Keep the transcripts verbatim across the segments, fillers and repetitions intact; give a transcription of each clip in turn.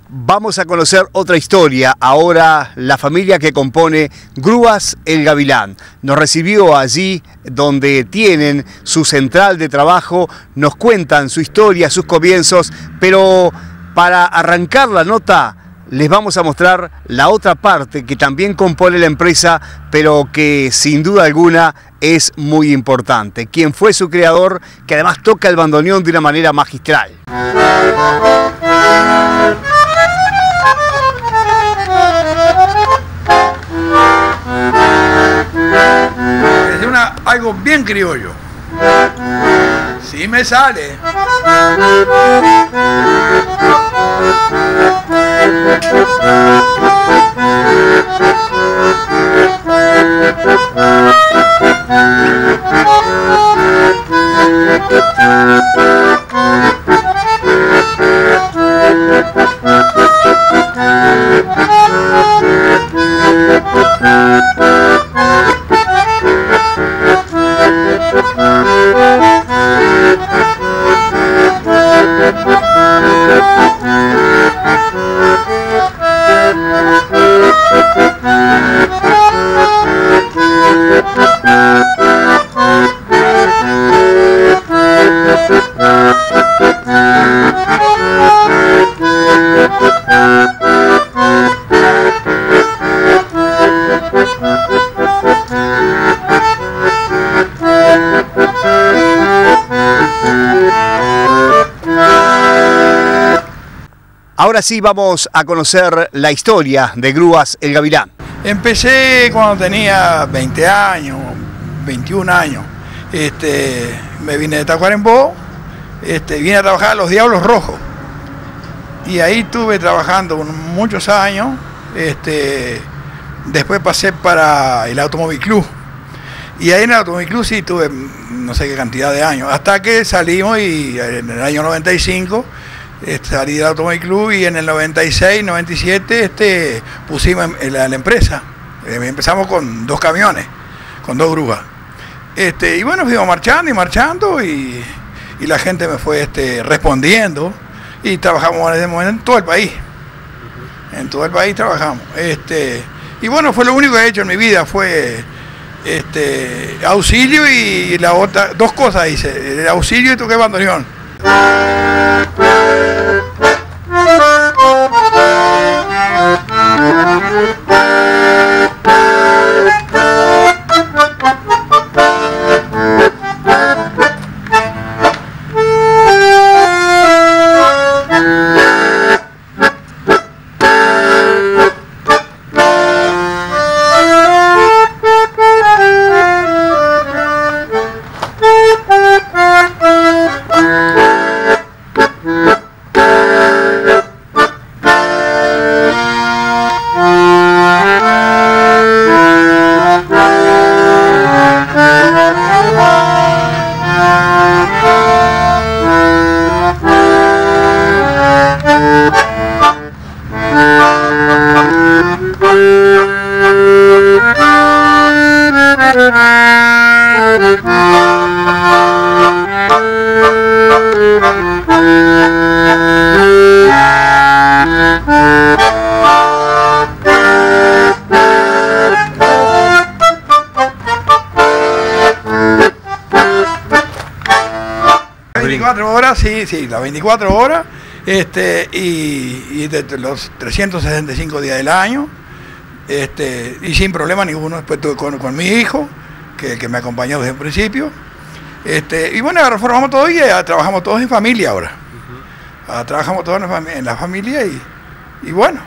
Vamos a conocer otra historia. Ahora la familia que compone Grúas El Gavilán nos recibió allí donde tienen su central de trabajo, nos cuentan su historia, sus comienzos, pero para arrancar la nota les vamos a mostrar la otra parte que también compone la empresa, pero que sin duda alguna es muy importante. Quien fue su creador, que además toca el bandoneón de una manera magistral. Es una, algo bien criollo. Sí me sale. Ahora sí vamos a conocer la historia de Grúas El Gavilán. Empecé cuando tenía veinte años, veintiún años. Este, me vine de Tacuarembó, este, vine a trabajar a los Diablos Rojos. Y ahí estuve trabajando muchos años. Este, después pasé para el Automóvil Club. Y ahí en el Automóvil Club sí tuve no sé qué cantidad de años. Hasta que salimos y en el año noventa y cinco... salí del Automóvil Club y en el noventa y seis, noventa y siete este, pusimos la, la empresa. Eh, empezamos con dos camiones, con dos grúas. Este, y bueno, fuimos marchando y marchando y, y la gente me fue este, respondiendo y trabajamos en ese momento en todo el país. En todo el país trabajamos. Este, y bueno, fue lo único que he hecho en mi vida, fue este, auxilio y la otra, dos cosas hice, el auxilio y toqué bandoneón. veinticuatro horas, sí, sí, las veinticuatro horas, este, y, y de los trescientos sesenta y cinco días del año, este, y sin problema ninguno. Después estuve con, con mi hijo, que, que me acompañó desde el principio, este, y bueno, ahora formamos todo y ya trabajamos todos en familia ahora. Uh-huh. Trabajamos todos en la, fam en la familia y, y bueno,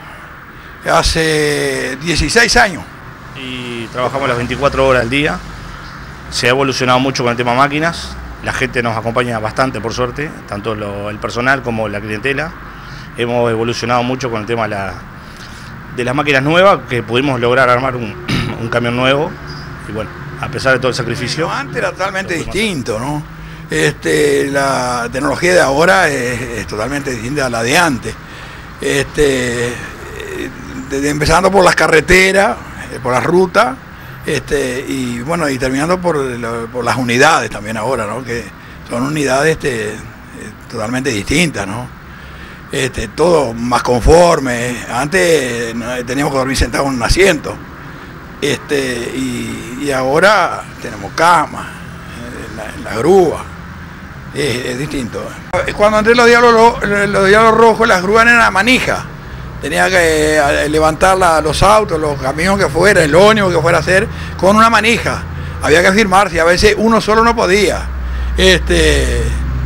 hace dieciséis años. Y trabajamos las veinticuatro horas al día, se ha evolucionado mucho con el tema máquinas. La gente nos acompaña bastante, por suerte, tanto lo, el personal como la clientela. Hemos evolucionado mucho con el tema de, la, de las máquinas nuevas, que pudimos lograr armar un, un camión nuevo. Y bueno, a pesar de todo el sacrificio... Bueno, antes era totalmente distinto, ¿no? Este, la tecnología de ahora es, es totalmente distinta a la de antes. Este, desde, empezando por las carreteras, por las rutas, Este, y bueno, y terminando por, por las unidades también ahora, ¿no? Que son unidades este, totalmente distintas, ¿no? este, todo más conforme. Antes teníamos que dormir sentados en un asiento. Este, y, y ahora tenemos cama, en la, en la grúa. Es, es distinto. Cuando entré los diablos, los diablos rojos, las grúas eran a manija. Tenía que eh, levantar la, los autos, los camiones que fuera, el ónibus que fuera a hacer, con una manija. Había que firmarse y a veces uno solo no podía. Este,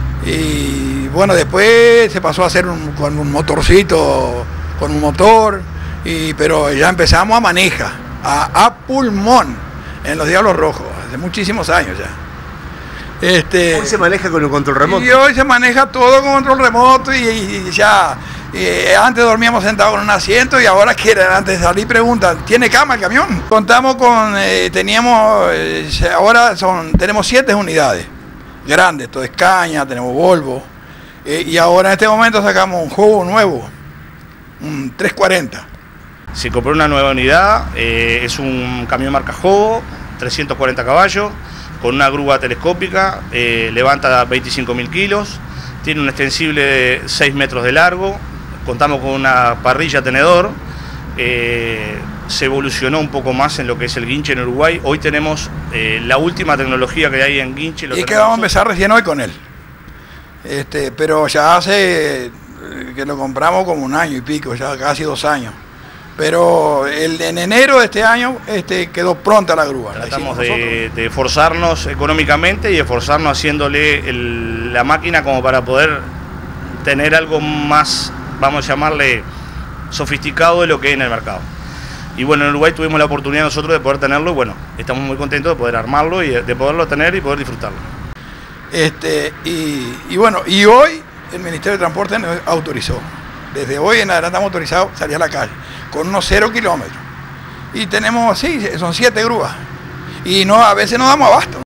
y bueno, después se pasó a hacer un, con un motorcito, con un motor, y, pero ya empezamos a manija, a, a pulmón, en los diablos rojos, hace muchísimos años ya. Este, hoy se maneja con un control remoto. Y hoy se maneja todo con control remoto y, y, y ya, y antes dormíamos sentados en un asiento y ahora quieren, antes de salir preguntan, ¿tiene cama el camión? Contamos con, eh, teníamos, eh, ahora son, tenemos siete unidades grandes, todo es caña, tenemos Volvo, eh, y ahora en este momento sacamos un juego nuevo, un trescientos cuarenta. Se compró una nueva unidad, eh, es un camión marca Jobo, trescientos cuarenta caballos, con una grúa telescópica, eh, levanta veinticinco mil kilos, tiene un extensible de seis metros de largo, contamos con una parrilla tenedor, eh, se evolucionó un poco más en lo que es el guinche en Uruguay. Hoy tenemos eh, la última tecnología que hay en guinche. Lo y es que vamos a empezar recién hoy con él, este, pero ya hace que lo compramos como un año y pico, ya casi dos años. Pero el, en enero de este año este, quedó pronta la grúa. Tratamos la de, de esforzarnos económicamente y esforzarnos haciéndole el, la máquina como para poder tener algo más, vamos a llamarle, sofisticado de lo que hay en el mercado. Y bueno, en Uruguay tuvimos la oportunidad nosotros de poder tenerlo y bueno, estamos muy contentos de poder armarlo y de poderlo tener y poder disfrutarlo. Este, y, y bueno, y hoy el Ministerio de Transporte nos autorizó. Desde hoy en adelante estamos autorizados a salir a la calle con unos cero kilómetros. Y tenemos, sí, son siete grúas. Y no, a veces no damos abasto.